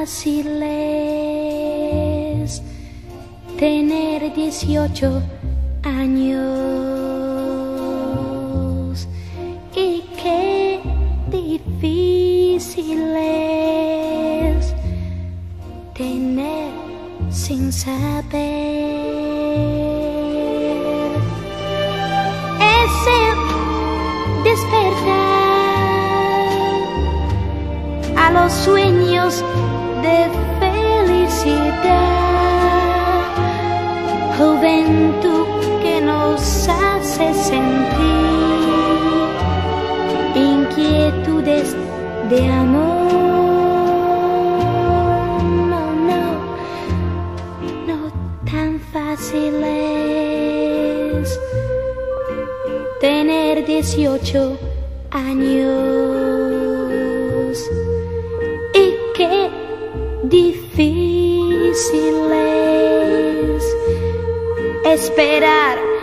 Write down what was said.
fácil es tener 18 años y qué difícil es tener sin saber. Es el despertar a los sueños de felicidad, juventud que nos hace sentir inquietudes de amor. No tan fácil es tener 18 años y qué difícil es esperar